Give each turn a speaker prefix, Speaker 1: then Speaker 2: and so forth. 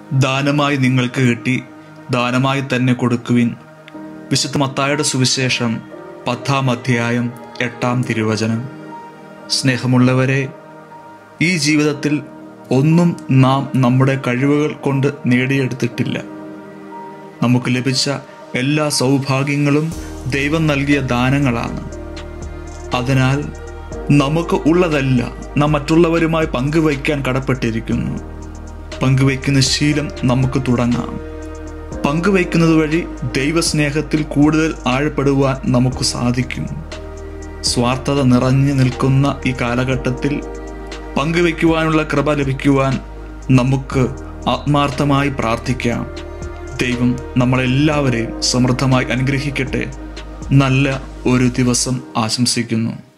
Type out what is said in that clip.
Speaker 1: ദാനമായി നിങ്ങൾക്ക് കിട്ടി, ദാനമായി തന്നെ കൊടുക്കുവിൻ. വിശുദ്ധ മത്തായിയുടെ സുവിശേഷം 10-ാം അധ്യായം 8-ാം തിരുവചനം. സ്നേഹമുള്ളവരെ, ഈ ജീവിതത്തിൽ ഒന്നും നാം നമ്മുടെ കഴിവുകൾ കൊണ്ട് നേടിയെടുത്തിട്ടില്ല. നമുക്ക് ലഭിച്ച എല്ലാ സൗഭാഗ്യങ്ങളും ദൈവം നൽകിയ ദാനങ്ങളാണ്. അതിനാൽ നമുക്ക് ഉള്ളതല്ല നാം മറ്റുള്ളവരുമായി പങ്കുവയ്ക്കാൻ കടപ്പെട്ടിരിക്കുന്നു. പങ്കുവയ്ക്കുന്ന ശീലം നമുക്ക് തുടങ്ങാം. പങ്കുവയ്ക്കുന്നത് വഴി ദൈവസ്നേഹത്തിൽ കൂടുതൽ ആഴപ്പെടുവാൻ നമുക്ക് സാധിക്കും. സ്വാർത്ഥത നിറഞ്ഞു നിൽക്കുന്ന ഈ കാലഘട്ടത്തിൽ പങ്കുവയ്ക്കുവാനുള്ള കൃപ ലഭിക്കുവാൻ നമുക്ക് ആത്മാർത്ഥമായി പ്രാർത്ഥിക്കാം. ദൈവം നമ്മളെല്ലാവരെയും സമൃദ്ധമായി അനുഗ്രഹിക്കട്ടെ. നല്ല ഒരു ദിവസം ആശംസിക്കുന്നു.